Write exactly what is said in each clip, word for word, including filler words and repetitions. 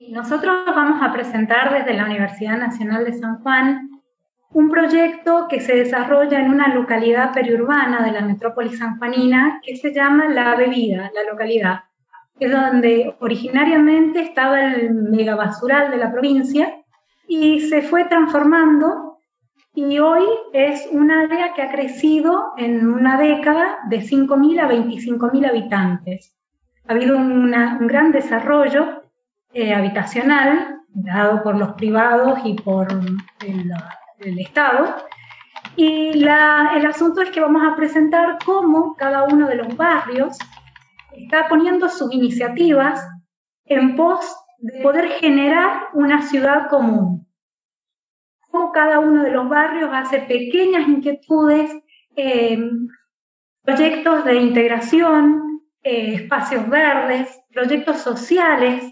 Nosotros vamos a presentar desde la Universidad Nacional de San Juan un proyecto que se desarrolla en una localidad periurbana de la metrópoli sanjuanina que se llama La Bebida, la localidad, que es donde originariamente estaba el megabasural de la provincia y se fue transformando y hoy es un área que ha crecido en una década de cinco mil a veinticinco mil habitantes. Ha habido una, un gran desarrollo Eh, habitacional, dado por los privados y por el, el Estado. Y la, el asunto es que vamos a presentar cómo cada uno de los barrios está poniendo sus iniciativas en pos de poder generar una ciudad común. Cómo cada uno de los barrios hace pequeñas inquietudes, eh, proyectos de integración, eh, espacios verdes, proyectos sociales.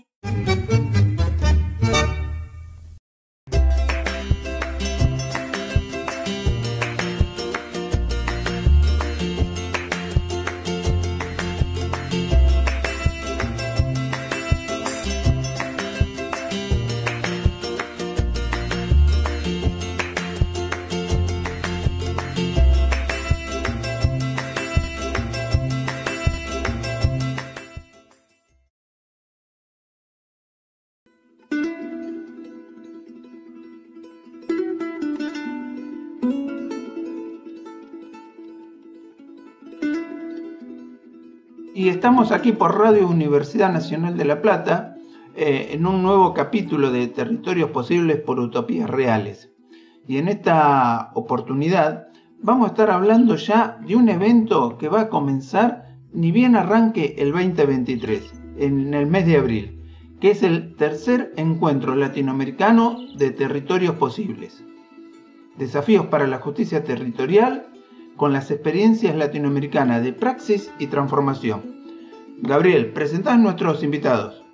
Y estamos aquí por Radio Universidad Nacional de La Plata eh, en un nuevo capítulo de Territorios Posibles por Utopías Reales. Y en esta oportunidad vamos a estar hablando ya de un evento que va a comenzar ni bien arranque el veinte veintitrés, en el mes de abril, que es el tercer encuentro latinoamericano de Territorios Posibles. Desafíos para la justicia territorial con las experiencias latinoamericanas de praxis y transformación. Gabriel, presentá a nuestros invitados.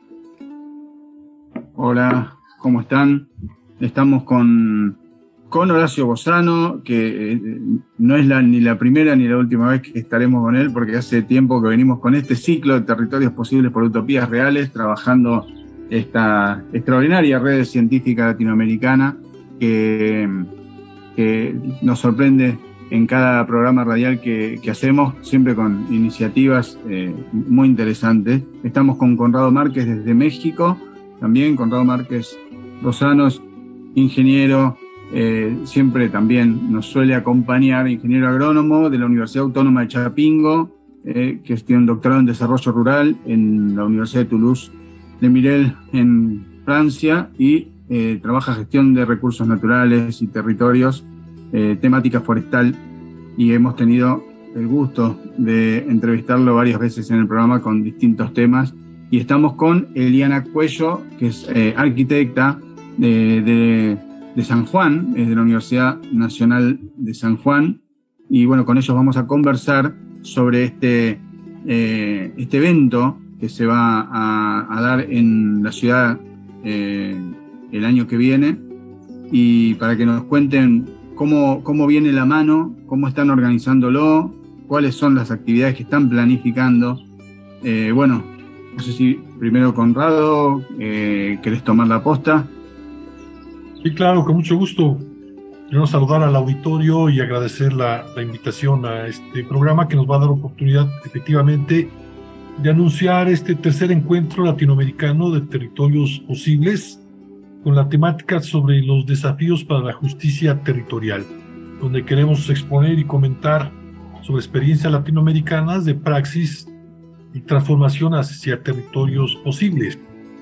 Hola, ¿cómo están? Estamos con, con Horacio Bozano, que eh, no es la, ni la primera ni la última vez que estaremos con él, porque hace tiempo que venimos con este ciclo de Territorios Posibles por Utopías Reales, trabajando esta extraordinaria red científica latinoamericana que, que nos sorprende en cada programa radial que, que hacemos, siempre con iniciativas eh, muy interesantes. Estamos con Conrado Márquez desde México, también Conrado Márquez Bozano, ingeniero, eh, siempre también nos suele acompañar, ingeniero agrónomo de la Universidad Autónoma de Chapingo, eh, que tiene un doctorado en desarrollo rural en la Universidad de Toulouse de Mirel en Francia y eh, trabaja gestión de recursos naturales y territorios, Eh, temática forestal, y hemos tenido el gusto de entrevistarlo varias veces en el programa con distintos temas. Y estamos con Eliana Cuello, que es eh, arquitecta de, de, de San Juan, es de la Universidad Nacional de San Juan, y bueno, con ellos vamos a conversar sobre este, eh, este evento que se va a, a dar en la ciudad eh, el año que viene, y para que nos cuenten Cómo, cómo viene la mano, cómo están organizándolo, cuáles son las actividades que están planificando. Eh, bueno, no sé si primero Conrado, eh, ¿querés tomar la posta? Sí, claro, con mucho gusto. Quiero saludar al auditorio y agradecer la, la invitación a este programa que nos va a dar oportunidad efectivamente de anunciar este tercer encuentro latinoamericano de Territorios Posibles, con la temática sobre los desafíos para la justicia territorial, donde queremos exponer y comentar sobre experiencias latinoamericanas de praxis y transformación hacia territorios posibles.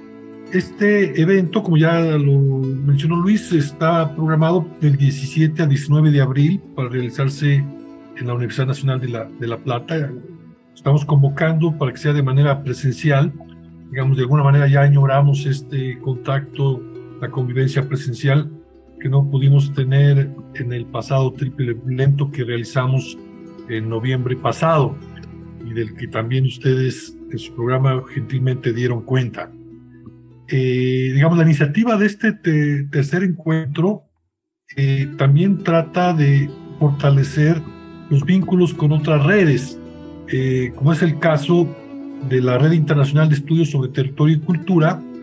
Este evento, como ya lo mencionó Luis, está programado del diecisiete al diecinueve de abril para realizarse en la Universidad Nacional de la, de La Plata. Estamos convocando para que sea de manera presencial. Digamos, de alguna manera ya añoramos este contacto, la convivencia presencial que no pudimos tener en el pasado triple lento que realizamos en noviembre pasado y del que también ustedes en su programa gentilmente dieron cuenta. Eh, digamos, la iniciativa de este te, tercer encuentro eh, también trata de fortalecer los vínculos con otras redes, eh, como es el caso de la Red Internacional de Estudios sobre Territorio y Cultura,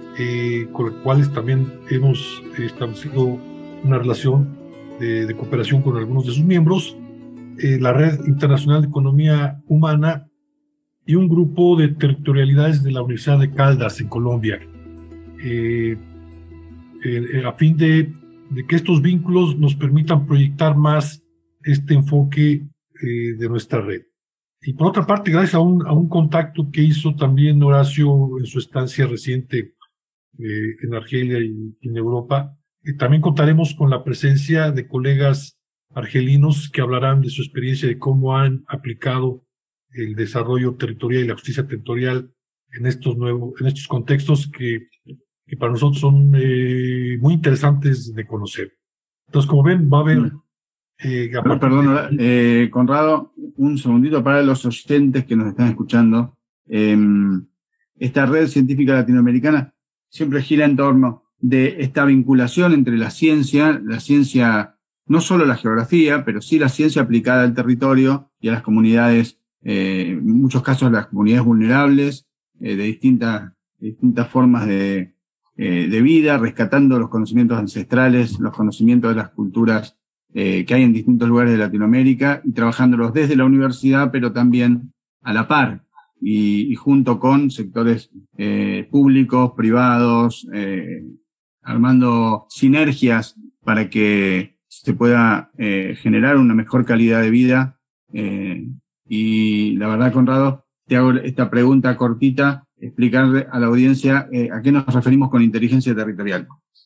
eh, con los cuales también hemos establecido una relación de, de cooperación con algunos de sus miembros, eh, la Red Internacional de Economía Humana y un grupo de territorialidades de la Universidad de Caldas en Colombia, eh, eh, a fin de, de que estos vínculos nos permitan proyectar más este enfoque eh, de nuestra red. Y por otra parte, gracias a un, a un contacto que hizo también Horacio en su estancia reciente eh, en Argelia y, y en Europa, eh, también contaremos con la presencia de colegas argelinos que hablarán de su experiencia de cómo han aplicado el desarrollo territorial y la justicia territorial en estos nuevos, en estos contextos que, que para nosotros son eh, muy interesantes de conocer. Entonces, como ven, va a haber... Eh, Pero, perdón, eh, Conrado, un segundito para los oyentes que nos están escuchando. Eh, esta red científica latinoamericana siempre gira en torno de esta vinculación entre la ciencia, la ciencia, no solo la geografía, pero sí la ciencia aplicada al territorio y a las comunidades, eh, en muchos casos las comunidades vulnerables, eh, de distintas, distintas formas de, eh, de vida, rescatando los conocimientos ancestrales, los conocimientos de las culturas Eh, que hay en distintos lugares de Latinoamérica y trabajándolos desde la universidad, pero también a la par y, y junto con sectores eh, públicos, privados, eh, armando sinergias para que se pueda eh, generar una mejor calidad de vida. Eh, y la verdad, Conrado, te hago esta pregunta cortita, explicarle a la audiencia eh, a qué nos referimos con inteligencia territorial.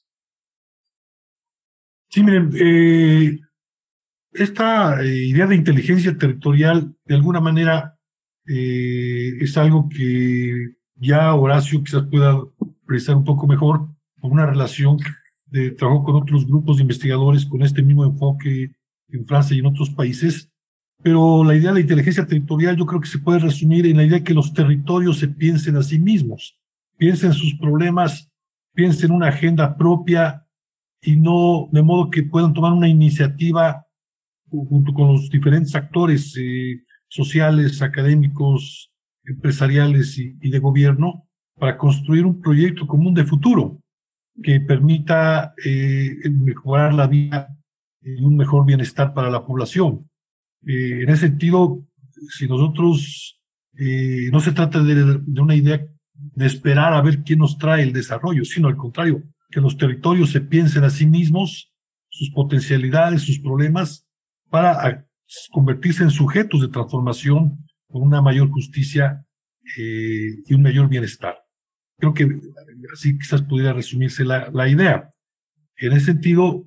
Sí, miren, eh, esta eh, idea de inteligencia territorial, de alguna manera, eh, es algo que ya Horacio quizás pueda precisar un poco mejor, con una relación de trabajo con otros grupos de investigadores con este mismo enfoque en Francia y en otros países. Pero la idea de inteligencia territorial yo creo que se puede resumir en la idea de que los territorios se piensen a sí mismos, piensen en sus problemas, piensen en una agenda propia, y no de modo que puedan tomar una iniciativa junto con los diferentes actores eh, sociales, académicos, empresariales y, y de gobierno para construir un proyecto común de futuro que permita eh, mejorar la vida y un mejor bienestar para la población. Eh, en ese sentido, si nosotros, eh, no se trata de, de una idea de esperar a ver quién nos trae el desarrollo, sino al contrario, que los territorios se piensen a sí mismos, sus potencialidades, sus problemas, para convertirse en sujetos de transformación con una mayor justicia eh, y un mayor bienestar. Creo que así quizás pudiera resumirse la, la idea. En ese sentido,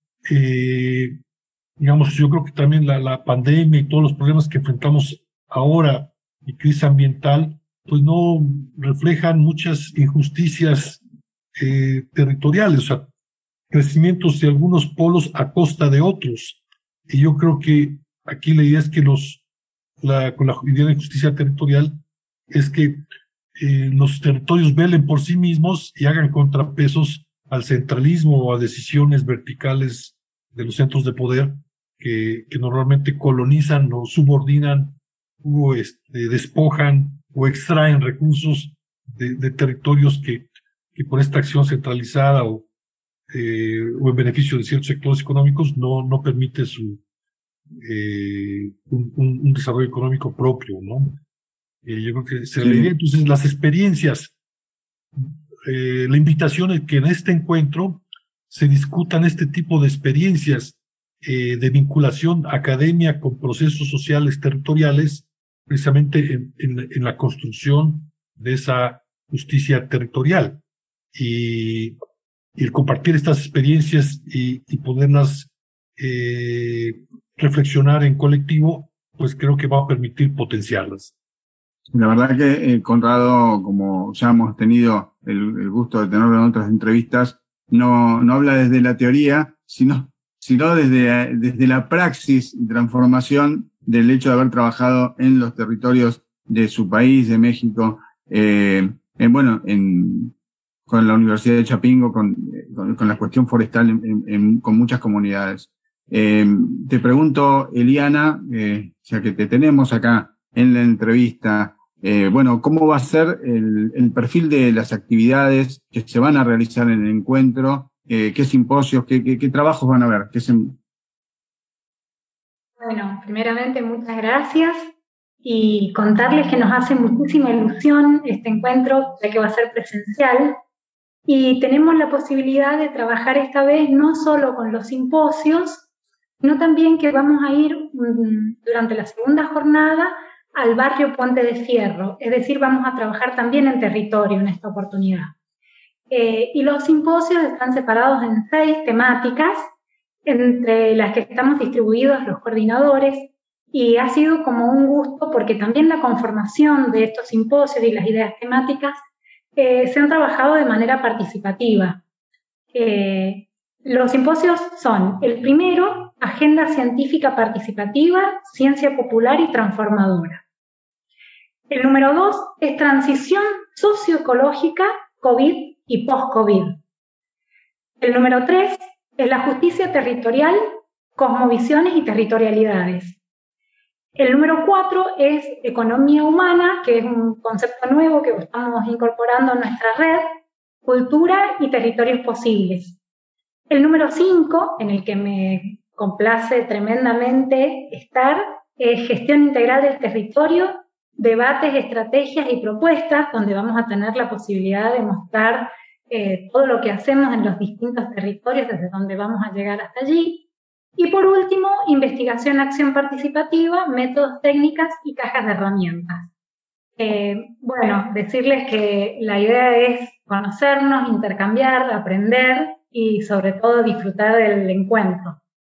eh, digamos, yo creo que también la, la pandemia y todos los problemas que enfrentamos ahora y crisis ambiental, pues no reflejan muchas injusticias Eh, territoriales, o sea, crecimientos de algunos polos a costa de otros. Y yo creo que aquí la idea es que los, la, con la idea de justicia territorial, es que eh, los territorios velen por sí mismos y hagan contrapesos al centralismo o a decisiones verticales de los centros de poder que, que normalmente colonizan o subordinan o este, despojan o extraen recursos de, de territorios que que por esta acción centralizada o, eh, o en beneficio de ciertos sectores económicos no, no permite su, eh, un, un, un desarrollo económico propio, ¿no? Eh, yo creo que se sí. le, entonces las experiencias, eh, la invitación es que en este encuentro se discutan este tipo de experiencias eh, de vinculación academia con procesos sociales territoriales, precisamente en, en, en la construcción de esa justicia territorial. Y, y el compartir estas experiencias y, y poderlas eh, reflexionar en colectivo, pues creo que va a permitir potenciarlas. La verdad que eh, Conrado, como ya hemos tenido el, el gusto de tenerlo en otras entrevistas, no, no habla desde la teoría, sino, sino desde, desde la praxis y transformación del hecho de haber trabajado en los territorios de su país, de México, eh, en, bueno, en con la Universidad de Chapingo, con, con, con la cuestión forestal en, en, en, con muchas comunidades. Eh, te pregunto, Eliana, eh, ya que te tenemos acá en la entrevista, Eh, bueno, ¿cómo va a ser el, el perfil de las actividades que se van a realizar en el encuentro? Eh, ¿Qué simposios, qué, qué, qué trabajos van a haber? ¿Qué se... Bueno, primeramente muchas gracias y contarles que nos hace muchísima ilusión este encuentro, ya que va a ser presencial, y tenemos la posibilidad de trabajar esta vez no solo con los simposios, sino también que vamos a ir um, durante la segunda jornada al barrio Puente de Fierro, es decir, vamos a trabajar también en territorio en esta oportunidad. Eh, y los simposios están separados en seis temáticas, entre las que estamos distribuidos los coordinadores, y ha sido como un gusto porque también la conformación de estos simposios y las ideas temáticas eh, se han trabajado de manera participativa. Eh, los simposios son, el primero, Agenda Científica Participativa, Ciencia Popular y Transformadora. El número dos es Transición Socioecológica, COVID y Post-COVID. El número tres es la Justicia Territorial, Cosmovisiones y Territorialidades. El número cuatro es Economía Humana, que es un concepto nuevo que estamos incorporando a nuestra red, Cultura y Territorios Posibles. El número cinco, en el que me complace tremendamente estar, es Gestión Integral del Territorio, Debates, Estrategias y Propuestas, donde vamos a tener la posibilidad de mostrar eh, todo lo que hacemos en los distintos territorios, desde donde vamos a llegar hasta allí. Y por último, Investigación, Acción Participativa, Métodos, Técnicas y Cajas de Herramientas. Eh, bueno, decirles que la idea es conocernos, intercambiar, aprender y sobre todo disfrutar del encuentro.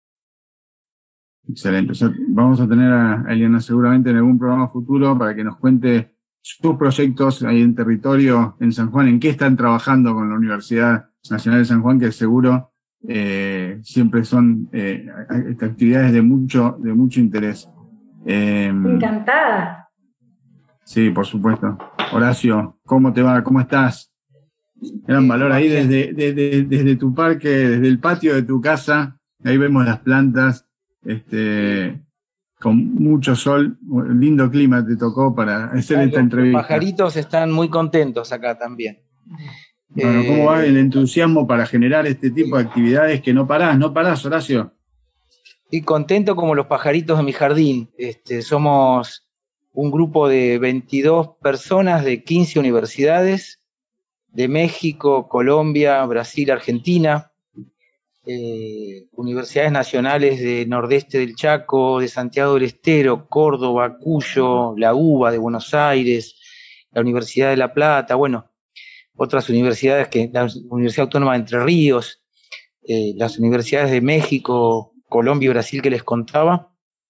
Excelente. O sea, vamos a tener a Eliana seguramente en algún programa futuro para que nos cuente sus proyectos ahí en territorio en San Juan, en qué están trabajando con la Universidad Nacional de San Juan, que seguro eh, siempre son eh, actividades de mucho, de mucho interés. Eh, Encantada. Sí, por supuesto. Horacio, ¿cómo te va? ¿Cómo estás? Gran valor ahí desde, desde, desde tu parque, desde el patio de tu casa. Ahí vemos las plantas, este, con mucho sol. Un lindo clima te tocó para hacer esta entrevista. Los pajaritos están muy contentos acá también. Bueno, ¿cómo eh, va el entusiasmo para generar este tipo de actividades que no parás, no parás, Horacio? Y contento como los pajaritos de mi jardín. Este, somos un grupo de veintidós personas de quince universidades, de México, Colombia, Brasil, Argentina, eh, universidades nacionales de Nordeste del Chaco, de Santiago del Estero, Córdoba, Cuyo, la UBA de Buenos Aires, la Universidad de La Plata, bueno, otras universidades, que la Universidad Autónoma de Entre Ríos, eh, las universidades de México, Colombia y Brasil que les contaba,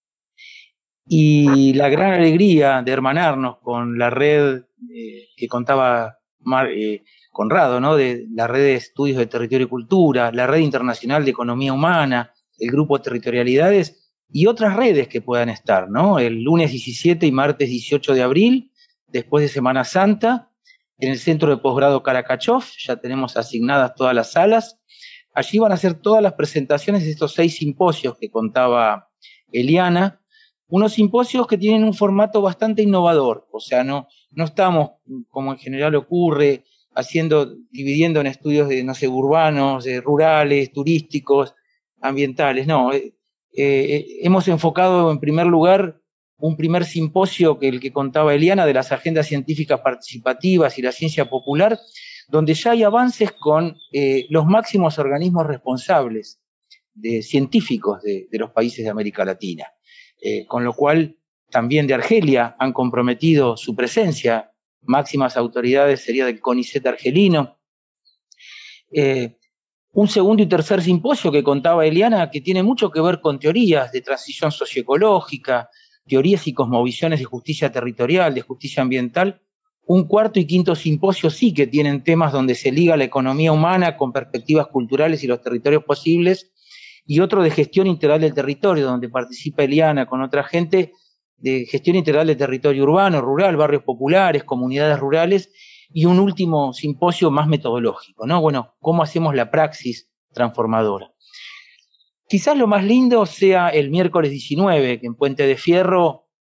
y la gran alegría de hermanarnos con la red eh, que contaba Mar, eh, Conrado, ¿no? De la red de estudios de territorio y cultura, la red internacional de economía humana, el grupo Territorialidades y otras redes que puedan estar, ¿no? El lunes diecisiete y martes dieciocho de abril, después de Semana Santa, en el Centro de Posgrado Karakachov, ya tenemos asignadas todas las salas. Allí van a hacer todas las presentaciones de estos seis simposios que contaba Eliana, unos simposios que tienen un formato bastante innovador, o sea, no, no estamos, como en general ocurre, haciendo, dividiendo en estudios de, no sé, urbanos, de rurales, turísticos, ambientales, no. Eh, eh, hemos enfocado en primer lugar un primer simposio que el que contaba Eliana de las agendas científicas participativas y la ciencia popular, donde ya hay avances con eh, los máximos organismos responsables de científicos de, de los países de América Latina, eh, con lo cual también de Argelia han comprometido su presencia, máximas autoridades sería del CONICET argelino. Eh, un segundo y tercer simposio que contaba Eliana, que tiene mucho que ver con teorías de transición socioecológica, teorías y cosmovisiones de justicia territorial, de justicia ambiental. Un cuarto y quinto simposio sí que tienen temas donde se liga la economía humana con perspectivas culturales y los territorios posibles, y otro de gestión integral del territorio, donde participa Eliana con otra gente, de gestión integral del territorio urbano, rural, barrios populares, comunidades rurales, y un último simposio más metodológico, ¿no? Bueno, ¿cómo hacemos la praxis transformadora? Quizás lo más lindo sea el miércoles diecinueve, que en Puente de Fierro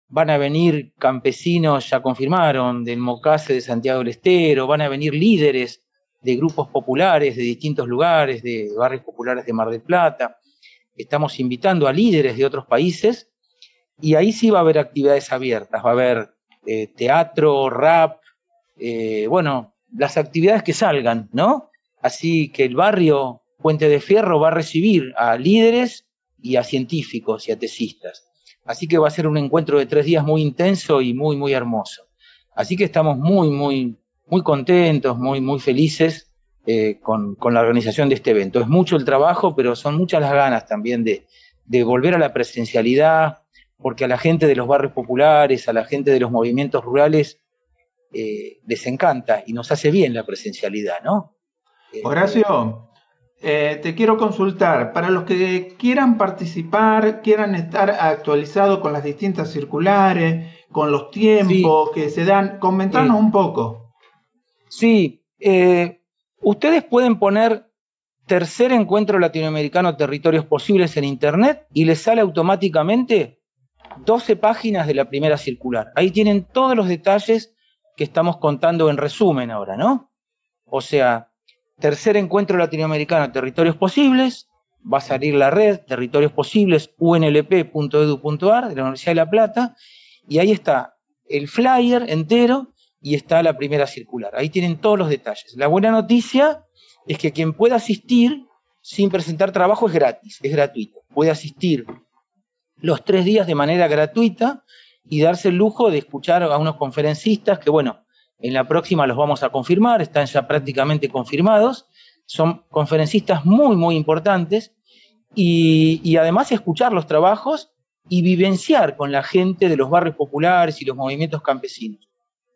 van a venir campesinos, ya confirmaron, del Mocase de Santiago del Estero, van a venir líderes de grupos populares de distintos lugares, de barrios populares de Mar del Plata. Estamos invitando a líderes de otros países y ahí sí va a haber actividades abiertas, va a haber eh, teatro, rap, eh, bueno, las actividades que salgan, ¿no? Así que el barrio Puente de Fierro va a recibir a líderes y a científicos y a tesistas. Así que va a ser un encuentro de tres días muy intenso y muy, muy hermoso. Así que estamos muy, muy, muy contentos, muy, muy felices eh, con, con la organización de este evento. Es mucho el trabajo, pero son muchas las ganas también de, de volver a la presencialidad, porque a la gente de los barrios populares, a la gente de los movimientos rurales, eh, les encanta y nos hace bien la presencialidad, ¿no? Horacio, eh, te quiero consultar, para los que quieran participar, quieran estar actualizados con las distintas circulares, con los tiempos sí. que se dan, comentanos eh, un poco. Sí, eh, ustedes pueden poner Tercer Encuentro Latinoamericano Territorios Posibles en internet y les sale automáticamente doce páginas de la primera circular. Ahí tienen todos los detalles que estamos contando en resumen ahora, ¿no? O sea, Tercer Encuentro Latinoamericano Territorios Posibles, va a salir la red Territorios Posibles u n l p punto edu punto a r de la Universidad de La Plata, y ahí está el flyer entero y está la primera circular. Ahí tienen todos los detalles. La buena noticia es que quien pueda asistir sin presentar trabajo es gratis, es gratuito. Puede asistir los tres días de manera gratuita y darse el lujo de escuchar a unos conferencistas que, bueno, en la próxima los vamos a confirmar, están ya prácticamente confirmados. Son conferencistas muy, muy importantes y, y además escuchar los trabajos y vivenciar con la gente de los barrios populares y los movimientos campesinos.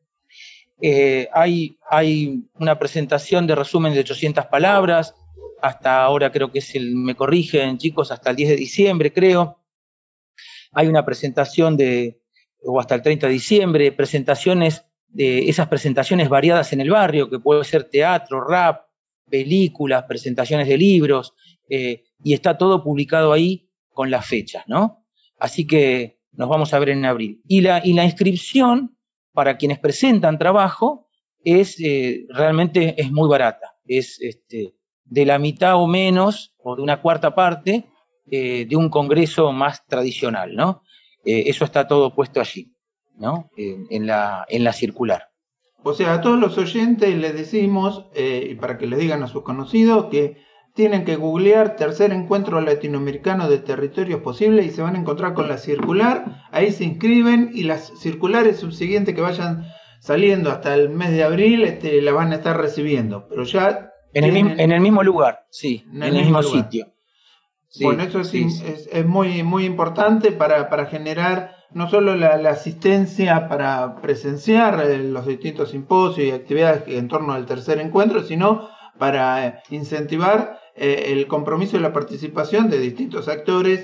Eh, hay, hay una presentación de resumen de ochocientas palabras, hasta ahora creo que es el, me corrigen chicos, hasta el diez de diciembre creo. Hay una presentación de, o hasta el treinta de diciembre, presentaciones de esas presentaciones variadas en el barrio, que puede ser teatro, rap, películas, presentaciones de libros, eh, y está todo publicado ahí con las fechas, ¿no? Así que nos vamos a ver en abril. Y la, y la inscripción para quienes presentan trabajo es eh, realmente es muy barata, es este, de la mitad o menos, o de una cuarta parte, eh, de un congreso más tradicional, ¿no? Eh, eso está todo puesto allí, ¿no? En, en, la, en la circular. O sea, a todos los oyentes les decimos, eh, y para que les digan a sus conocidos, que tienen que googlear Tercer Encuentro Latinoamericano de Territorios Posibles y se van a encontrar con la circular. Ahí se inscriben y las circulares subsiguientes que vayan saliendo hasta el mes de abril este, la van a estar recibiendo. Pero ya en el, mismo, en el mismo lugar, sí, en el, en el mismo, mismo sitio. Sí, bueno, eso sí, sí. Es, es muy, muy importante para, para generar no solo la, la asistencia para presenciar eh, los distintos simposios y actividades en torno al tercer encuentro, sino para eh, incentivar eh, el compromiso y la participación de distintos actores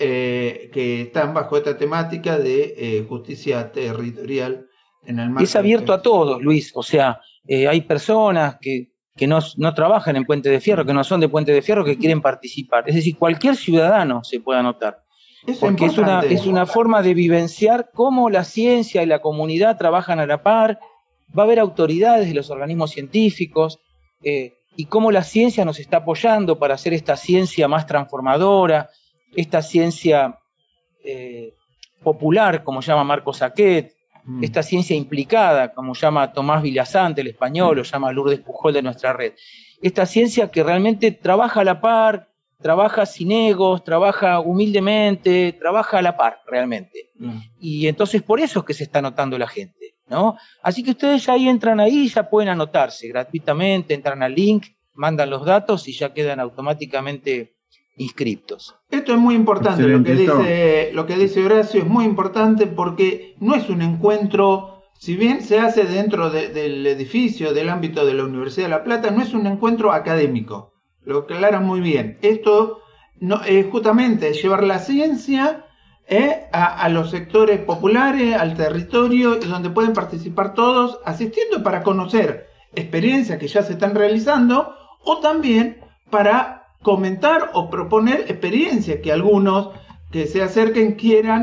eh, que están bajo esta temática de eh, justicia territorial en el marco. Es abierto a todos, Luis, o sea, eh, hay personas que, que no, no trabajan en Puente de Fierro, que no son de Puente de Fierro, que quieren participar. Es decir, cualquier ciudadano se puede anotar. Eso porque es una, es una forma de vivenciar cómo la ciencia y la comunidad trabajan a la par. Va a haber autoridades de los organismos científicos eh, y cómo la ciencia nos está apoyando para hacer esta ciencia más transformadora, esta ciencia eh, popular, como llama Marco Saquet, mm. esta ciencia implicada, como llama Tomás Villasante, el español, mm. o llama Lourdes Pujol de nuestra red. Esta ciencia que realmente trabaja a la par, trabaja sin egos, trabaja humildemente, trabaja a la par realmente. Mm. Y entonces por eso es que se está anotando la gente, ¿no? Así que ustedes ya ahí entran ahí, ya pueden anotarse gratuitamente, entran al link, mandan los datos y ya quedan automáticamente inscriptos. Esto es muy importante, lo que, dice, lo que dice Horacio es muy importante porque no es un encuentro, si bien se hace dentro de, del edificio, del ámbito de la Universidad de La Plata, no es un encuentro académico. Lo aclaran muy bien. Esto no, es justamente llevar la ciencia eh, a, a los sectores populares, al territorio, donde pueden participar todos, asistiendo para conocer experiencias que ya se están realizando, o también para comentar o proponer experiencias que algunos que se acerquen quieran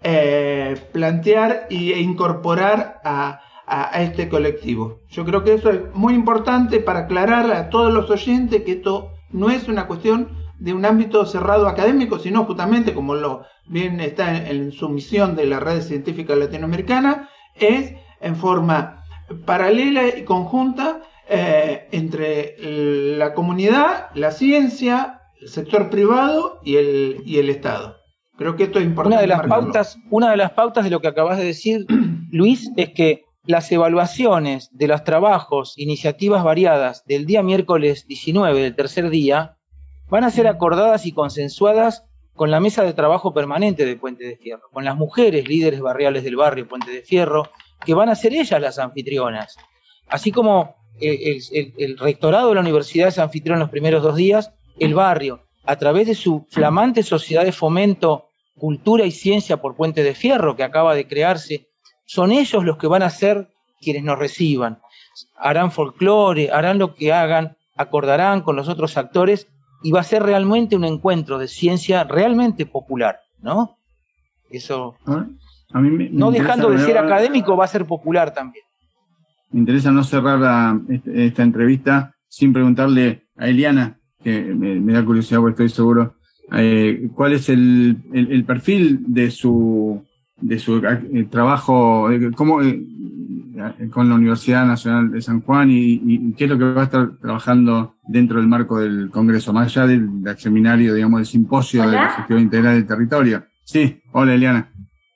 eh, plantear e incorporar a, a, a este colectivo. Yo creo que eso es muy importante para aclarar a todos los oyentes que esto no es una cuestión de un ámbito cerrado académico, sino justamente, como lo bien está en, en su misión de la Red Científica Latinoamericana, es en forma paralela y conjunta eh, entre la comunidad, la ciencia, el sector privado y el, y el Estado. Creo que esto es importante. Una de las pautas, una de las pautas de lo que acabas de decir, Luis, es que las evaluaciones de los trabajos, iniciativas variadas del día miércoles diecinueve, del tercer día, van a ser acordadas y consensuadas con la mesa de trabajo permanente de Puente de Fierro, con las mujeres líderes barriales del barrio Puente de Fierro, que van a ser ellas las anfitrionas. Así como el, el, el rectorado de la universidad es anfitrión los primeros dos días, el barrio, a través de su flamante sociedad de fomento, cultura y ciencia por Puente de Fierro, que acaba de crearse, son ellos los que van a ser quienes nos reciban. Harán folclore, harán lo que hagan, acordarán con los otros actores, y va a ser realmente un encuentro de ciencia realmente popular, ¿no? Eso, a mí me, me no dejando de ser ahora, académico, va a ser popular también. Me interesa no cerrar la, esta entrevista sin preguntarle a Eliana, que me, me da curiosidad porque estoy seguro, eh, cuál es el, el, el perfil de su, de su eh, trabajo, eh, cómo, eh, con la Universidad Nacional de San Juan y, y qué es lo que va a estar trabajando dentro del marco del Congreso, más allá del, del seminario, digamos, del simposio ¿Hola? de la gestión integral del territorio. Sí, hola Eliana.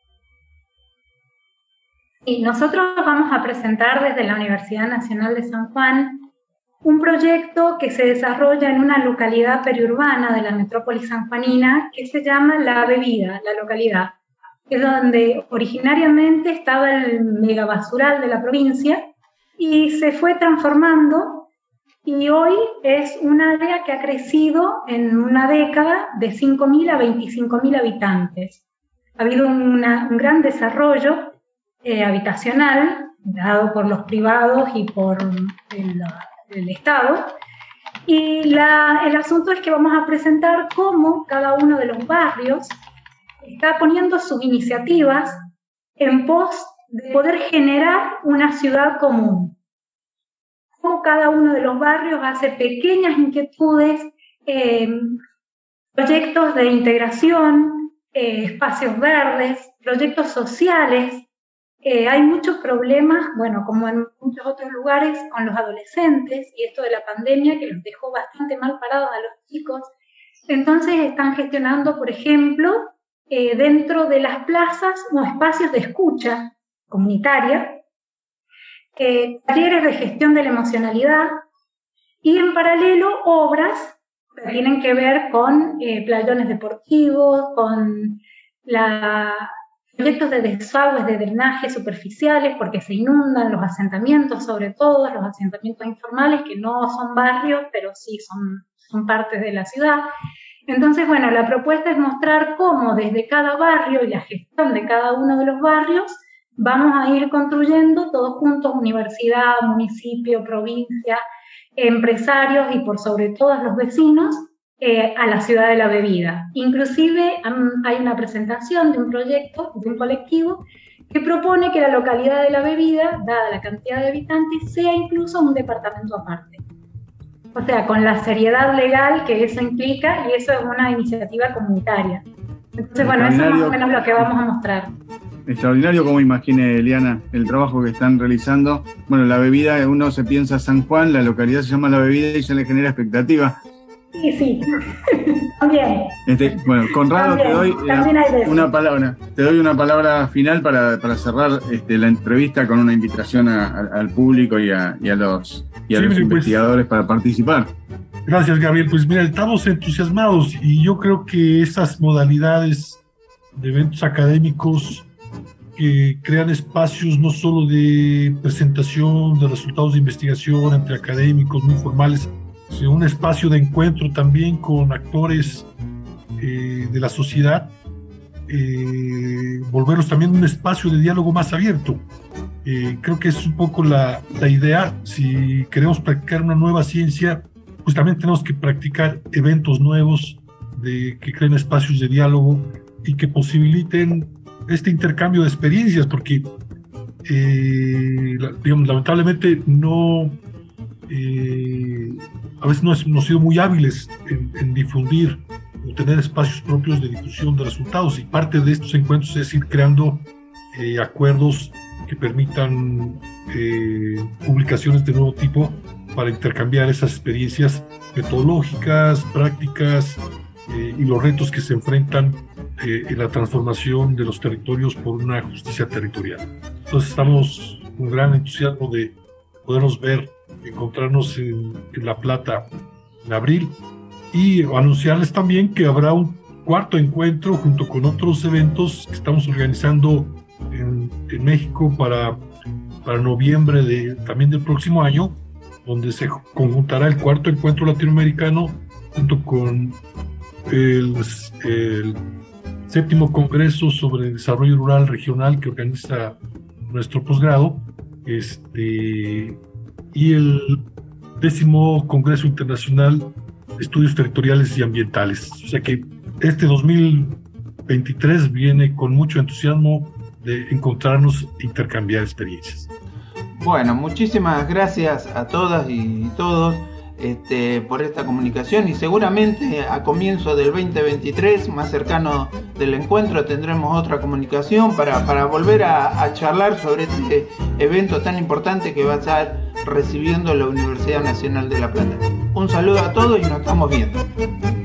Y nosotros vamos a presentar desde la Universidad Nacional de San Juan un proyecto que se desarrolla en una localidad periurbana de la metrópoli sanjuanina que se llama La Bebida, la localidad. Es donde originariamente estaba el megabasural de la provincia y se fue transformando y hoy es un área que ha crecido en una década de cinco mil a veinticinco mil habitantes. Ha habido una, un gran desarrollo eh, habitacional dado por los privados y por el, el Estado. Y la, el asunto es que vamos a presentar cómo cada uno de los barrios está poniendo sus iniciativas en pos de poder generar una ciudad común. Cómo cada uno de los barrios hace pequeñas inquietudes, eh, proyectos de integración, eh, espacios verdes, proyectos sociales. Eh, hay muchos problemas, bueno, como en muchos otros lugares, con los adolescentes y esto de la pandemia que los dejó bastante mal parados a los chicos. Entonces están gestionando, por ejemplo, eh, dentro de las plazas, unos espacios de escucha comunitaria, eh, talleres de gestión de la emocionalidad y en paralelo obras que tienen que ver con eh, playones deportivos, con la... proyectos de desagües, de drenaje superficiales, porque se inundan los asentamientos, sobre todo los asentamientos informales, que no son barrios, pero sí son, son partes de la ciudad. Entonces, bueno, la propuesta es mostrar cómo desde cada barrio y la gestión de cada uno de los barrios vamos a ir construyendo todos juntos, universidad, municipio, provincia, empresarios y por sobre todo los vecinos, Eh, a la ciudad de la bebida. Inclusive um, hay una presentación de un proyecto, de un colectivo, que propone que la localidad de la bebida, dada la cantidad de habitantes, sea incluso un departamento aparte. O sea, con la seriedad legal que eso implica, y eso es una iniciativa comunitaria. Entonces, bueno, eso es más o menos lo que vamos a mostrar. Extraordinario, como imagine Eliana, el trabajo que están realizando. Bueno, la bebida, uno se piensa San Juan, la localidad se llama La Bebida y ya le genera expectativa. Sí, sí, también. Este, bueno, Conrado, también, te doy eh, una palabra, te doy una palabra final para, para cerrar este, la entrevista con una invitación a, a, al público y a, y a los, y a sí, los pues, investigadores para participar. Gracias, Gabriel. Pues mira, estamos entusiasmados y yo creo que estas modalidades de eventos académicos que crean espacios no solo de presentación de resultados de investigación entre académicos muy formales, un espacio de encuentro también con actores eh, de la sociedad, eh, volverlos también un espacio de diálogo más abierto. Eh, creo que es un poco la, la idea. Si queremos practicar una nueva ciencia, pues también tenemos que practicar eventos nuevos de, que creen espacios de diálogo y que posibiliten este intercambio de experiencias, porque eh, la, digamos, lamentablemente no, eh, a veces no, es, no hemos sido muy hábiles en, en difundir o tener espacios propios de difusión de resultados, y parte de estos encuentros es ir creando eh, acuerdos que permitan eh, publicaciones de nuevo tipo para intercambiar esas experiencias metodológicas, prácticas eh, y los retos que se enfrentan eh, en la transformación de los territorios por una justicia territorial. Entonces estamos con gran entusiasmo de podernos ver, encontrarnos en, en La Plata en abril, y anunciarles también que habrá un cuarto encuentro junto con otros eventos que estamos organizando en, en México para, para noviembre de, también del próximo año, donde se conjuntará el cuarto encuentro latinoamericano junto con el, el séptimo congreso sobre desarrollo rural regional que organiza nuestro posgrado, este, y el décimo congreso internacional de estudios territoriales y ambientales. O sea que este dos mil veintitrés viene con mucho entusiasmo de encontrarnos e intercambiar experiencias. Bueno, muchísimas gracias a todas y todos este, por esta comunicación, y seguramente a comienzo del veinte veintitrés, más cercano del encuentro, tendremos otra comunicación para, para volver a, a charlar sobre este evento tan importante que va a estar recibiendo la Universidad Nacional de La Plata. Un saludo a todos y nos estamos viendo.